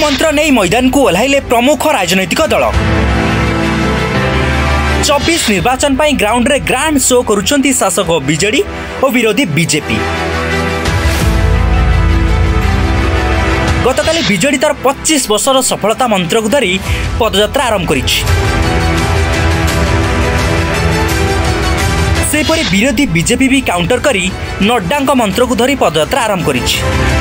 गुरुमंत्र नहीं मैदान को ओह्लाइले प्रमुख राजनैतिक दल 24 निर्वाचन पर ग्राउंड रे ग्रांड शो करुछंती शासक बीजेडी और विरोधी बीजेपी। गतकाली बीजेडी तार 25 वर्षर सफलता मंत्र को धरी पदयात्रा आरंभ करिछि। सेपरि विरोधी बीजेपी भी काउंटर करी नड्डा मंत्र को धरी पदयात्रा आरंभ करिछि।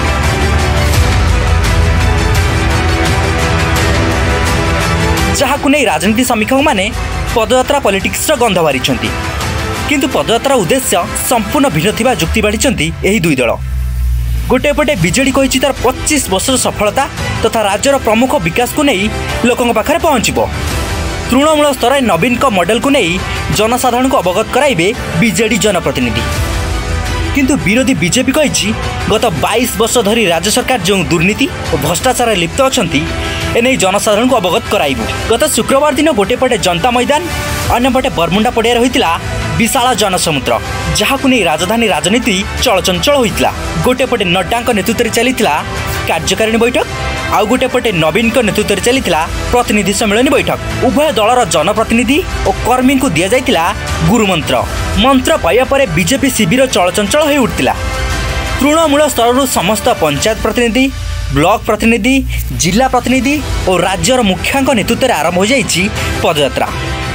जहाकु नहीं राजनीति समीक्षक माने पदयात्रा पॉलिटिक्स गंध बारिछंती, किंतु पदयात्रा उद्देश्य संपूर्ण भिन्न थिबा जुक्ति बाढ़ी एही दुई दल। गोटे पटे बीजेडी कहिछि तार 25 वर्षर सफलता तथा राज्यर प्रमुख विकास को नहीं लोकों पाखरे पहुंचबो। तृणमूल स्तर नवीन को मॉडल को नहीं जनसाधारण को अवगत कराइबे बीजेडी जनप्रतिनिधि। किंतु विरोधी बीजेपी कहिछि गत 22 वर्ष धरी राज्य सरकार जो दुर्नीति और भ्रष्टाचार लिप्त अछंती एने जनसाधारण को अवगत कराइबु। गत शुक्रवार दिन गोटे पटे जनता मैदान अन्य पटे बरमुंडा पड़िया होइतिला विशाल जनसमुद्र, जहाकु नहीं राजधानी राजनीति चलचंचल होइतिला। गोटे पटे नड्डा नेतृत्व में चलीथिला कार्यकारिणी बैठक, आउ गोटे पटे नवीन नेतृत्व में चलीथिला प्रतिनिधि सम्मेलन बैठक। उभय दलर जनप्रतिनिधि और कर्मी को दिया जाइतिला गुरुमंत्र। मंत्र पाइबा परे बीजेपी शिविर चलचंचल हो उठिला। तृणमूल स्तर समस्त पंचायत प्रतिनिधि, ब्लॉक प्रतिनिधि, जिला प्रतिनिधि और राज्यर मुख्यांक नेतृत्व में आरंभ हो जाइछि पदयात्रा।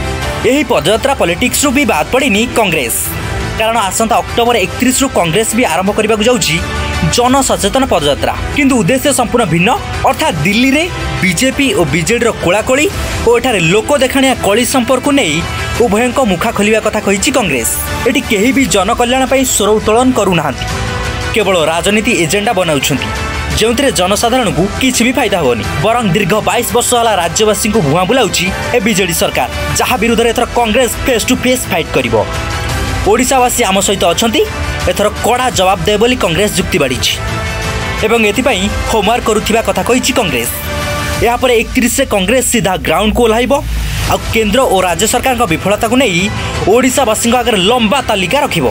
यही पदयात्रा पॉलिटिक्स रु भी बाद पड़िनी कांग्रेस, कारण आसंता अक्टोबर 31 रु कांग्रेस भी आरंभ करने को जाउछि जन सचेतन पदयात्रा। किंतु उद्देश्य संपूर्ण भिन्न, अर्थात दिल्ली रे बीजेपी और बीजेडी कोलाकोली और एठारे लोक देखाणिया कली संपर्क नहीं उभयंक मुखा खोलिया कथा कहिछि कांग्रेस। एटी केही भी जन कल्याण पई स्वर उत्तोलन करूनाहांती, केवल राजनीति एजेंडा बनाउछंती जो जनसाधारण को किसी भी फायदा होनी। बरं दीर्घ 22 वर्ष है राज्यवासी को भुआ बुलाउछि ए बीजेडी सरकार, जहाँ विरुद्ध एथर Congress face to face fight करिवो। ओडिशावासी आम सहित अछंती, एथर कड़ा जवाब दे बोली कांग्रेस जुक्ति बाढ़ी एवं एथिपाई होमवर्क करुथिबा कथा कहिछि कांग्रेस। यहाँ पर 31 कांग्रेस सीधा ग्राउंड को ओह्लाइबो आ केंद्र और राज्य सरकार विफलता को नहीं ओडिशावासी आगे लंबा तालिका रखिबो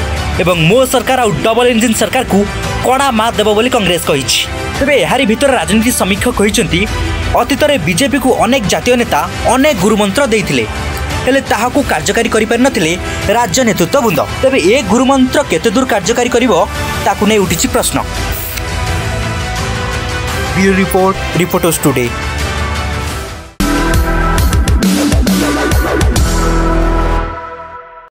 एवं मो सरकार और डबल इंजिन सरकार को कड़ा मात देव बोली कांग्रेस कहिछि। तेबे एहारी भितर राजनीति समीक्षक कहिसंती अतीत में बीजेपी को अनेक जातीय नेता अनेक गुरुमंत्र देइथिले, हेले ताहाकू कार्यकारी करि पारि नथिले राज्य नेतृत्व वृंद। तेबे ए गुरुमंत्र केते दूर कार्यकारी करिवो ताकू नै उठिछि प्रश्न। Bureau report, reporters today.